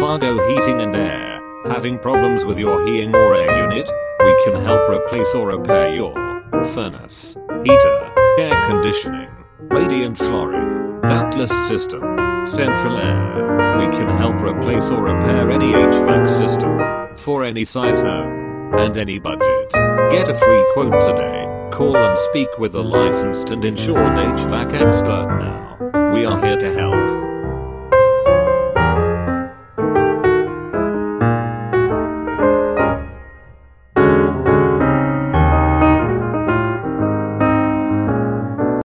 Fargo Heating and Air. Having problems with your heating or air unit? We can help replace or repair your furnace, heater, air conditioning, radiant flooring, ductless system, central air. We can help replace or repair any HVAC system for any size home and any budget. Get a free quote today. Call and speak with a licensed and insured HVAC expert now. We are here to help.